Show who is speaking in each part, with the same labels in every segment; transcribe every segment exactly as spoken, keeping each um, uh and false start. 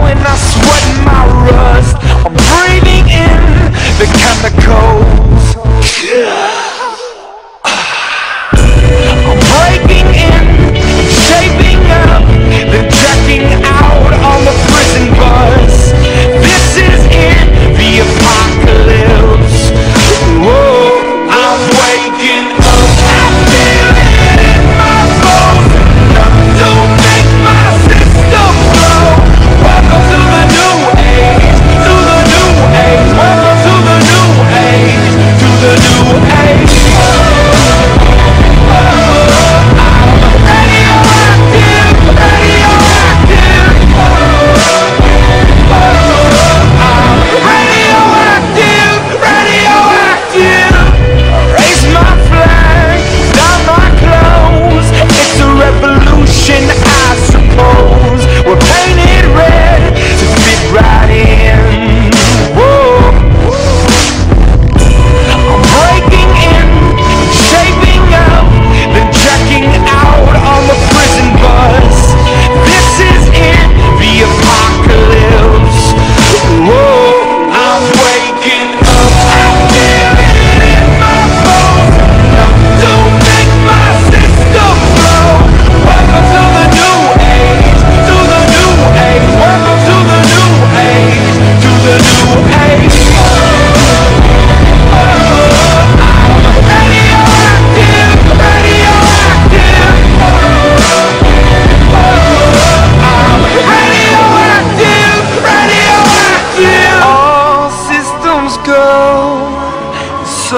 Speaker 1: when I sweat my rust. I'm breathing in the chemicals. I'm breaking in, shaping up, then checking out on the prison bus. This is it, the apocalypse. Whoa, I'm waking up. I feel it in my bones, enough to make my system blow. Welcome to the new age, to the new age. Welcome to the new age, to the new age.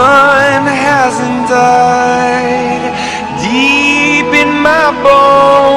Speaker 1: Sun hasn't died deep in my bones.